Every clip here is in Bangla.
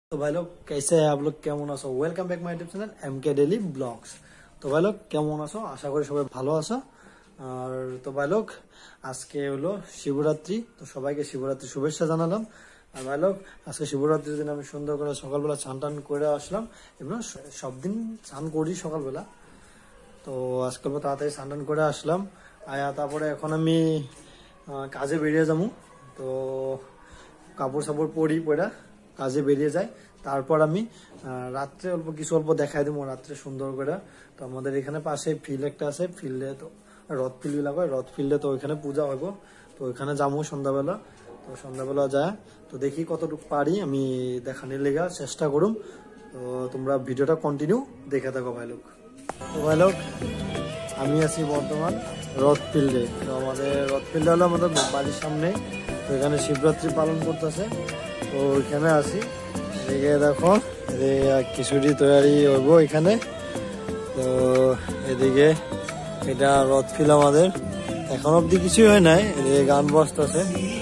तो भाई लोग कैसे है आप लोग केमन आছো welcome back my YouTube channel MK daily vlogs. তো ভাই লোক কেমন আছো, আশা করি সবাই ভালো আছো। আর তো ভাই লোক আজকে হলো শিবরাত্রি, তো সবাইকে শিবরাত্রি শুভেচ্ছা জানালাম। আর ভাই লোক আজকে শিবরাত্রির দিন আমি সুন্দর করে সকালবেলা চান টান করে আসলাম, এবং সব দিন চান করি সকালবেলা। তো আজকে তাড়াতাড়ি চান টান করে আসলাম, আয়া তারপরে এখন আমি কাজে বেরিয়ে যাবো। তো কাপড় সাপড় পরে কাজে বেরিয়ে যায়, তারপর আমি রাত্রে অল্প দেখাই দেবো রাত্রে সুন্দর করে। তো আমাদের এখানে পাশে ফিল্ড একটা আছে, ফিল্ডে তো রথ ফিল্ড বিলাক হয়, রথ ফিল্ডে তো ওইখানে পূজা হইব। তো ওইখানে যাবো সন্ধ্যাবেলা। তো সন্ধ্যাবেলা যায় তো দেখি কতটুকু পারি আমি দেখানোর লেগে চেষ্টা করুম। তো তোমরা ভিডিওটা কন্টিনিউ দেখে থাকো ভাই লোক। তো ভাই লোক আমি আছি বর্তমান রথ ফিল্ডে। তো আমাদের রথ ফিল্ডে হলো আমাদের বাড়ির সামনে। তো এখানে শিবরাত্রি পালন করতেছে, তো ওইখানে আছি। এদিকে দেখো খিচুড়ি তৈরি হইব এখানে। তো এদিকে এটা রথ ফিল্ড আমাদের, এখন অব্দি কিছুই হয় নাই, এদিকে গান বসতেছে।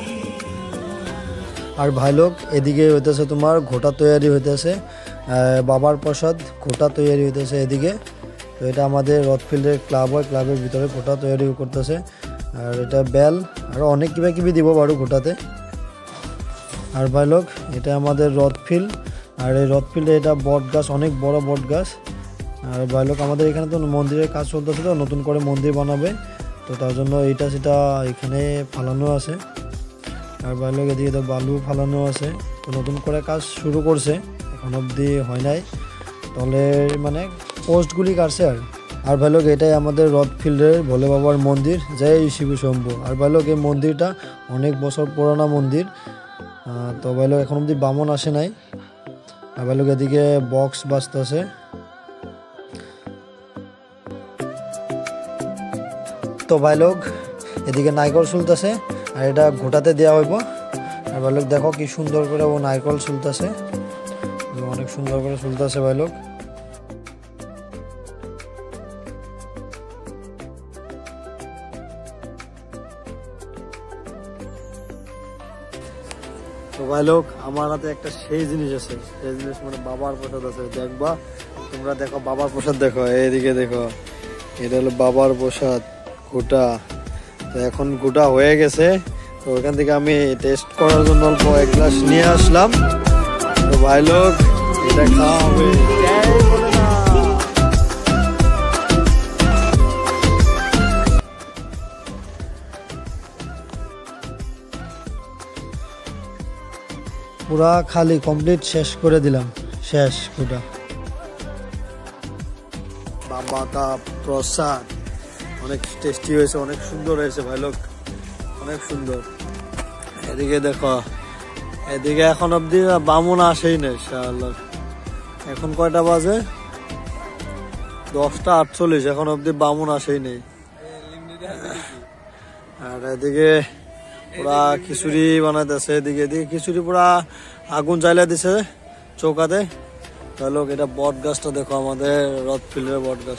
আর ভাই লোক এদিকে হইতেছে তোমার ঘোটা তৈরি হইতেছে, বাবার প্রসাদ ঘোটা তৈরি হইতেছে এদিকে। তো এটা আমাদের রথ ফিল্ডের ক্লাব হয়, ক্লাবের ভিতরে ঘোটা তৈরি করতেছে। আর এটা বেল আর অনেক কিবা দিব বারো ঘোটাতে। আর ভাই লোক এটা আমাদের রথ ফিল্ড, আর এই রথ ফিল্ডে এটা বট গাছ, অনেক বড় বট গাছ। আর ভাই লোক আমাদের এখানে তো মন্দিরের কাজ চলতেছে, তো নতুন করে মন্দির বানাবে, তো তার জন্য এইটা সেটা এখানে ফালানো আছে। আর ভাই লোক এদিকে তো বালু ফালানো আছে, তো নতুন করে কাজ শুরু করছে, এখন অবধি হয় নাই, তাহলে মানে পোস্টগুলি কাটছে। আর ভাই লোক এটাই আমাদের রথ ফিল্ডের ভোলে বাবার মন্দির, জয় শিব শম্ভু। আর ভাই লোক এই মন্দিরটা অনেক বছর পুরানা মন্দির। তো ভাই লোক এখন অব্দি বামন আসে নাই। আর ভাই লোক এদিকে বক্স বাজতেছে। তো ভাই লোক এদিকে নারকল চুলতেছে, আর এটা ঘোটাতে দেওয়া হইব। আর ভাই লোক দেখো কি সুন্দর করে ও নারকল চুলতেছে, অনেক সুন্দর করে চুলতেছে ভাই লোক। তো ভাই লোক আমার হাতে একটা সেই জিনিস আছে, সেই জিনিস মানে বাবার প্রসাদ আছে, দেখবা তোমরা দেখো বাবার প্রসাদ দেখো, এইদিকে দেখো, এটা হলো বাবার প্রসাদ গোটা। তো এখন গোটা হয়ে গেছে, তো ওখান থেকে আমি টেস্ট করার জন্য অল্প এক গ্লাস নিয়ে আসলাম। তো ভাই লোক এটা খাওয়া হবে, পুরা খালি কমপ্লিট শেষ করে দিলাম, শেষ গোটা। বাবা কা প্রসাদ অনেক টেস্টি হয়েছে, অনেক সুন্দর হয়েছে ভাই লোক, অনেক সুন্দর। এদিকে দেখো, এদিকে এখন অব্দি বামুন আসেই না ইনশাআল্লাহ। এখন কয়টা বাজে? 10:48, এখন অব্দি বামুন আসেই নেই। আর এদিকে পুরা খিচুড়ি বানাইতেছে, এদিকে খিচুড়ি পুরা আগুন জ্বালা দিছে চৌকাতে। ভাই লোক এটা বট গাছটা দেখো, আমাদের রথ ফিল্ডের বট গাছ।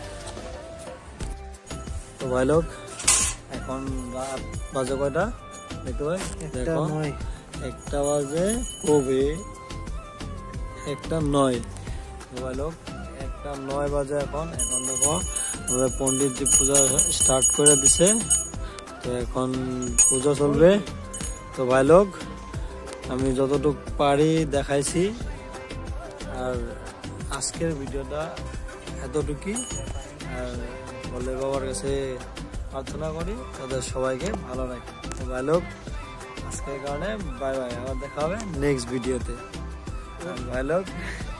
তো ভাই লোক এখন রাত বাজে কয়টা দেখতে পাই, দেখো 1টা বাজে কবে, 1:09। ভাই লোক 1:09 বাজে এখন। এখন দেখো পন্ডিতজি পূজা স্টার্ট করে দিছে, তো এখন পূজা চলবে। তো ভাই লোক আমি যতটুকু পারি দেখাইছি, আর আজকের ভিডিওটা এতটুকুই। আর বলে বাবার কাছে প্রার্থনা করি তাদের সবাইকে ভালো রাখে। তো ভাই লোক আজকের কারণে বাই বাই, আবার দেখা হবে নেক্সট ভিডিওতে। ভাই লোক।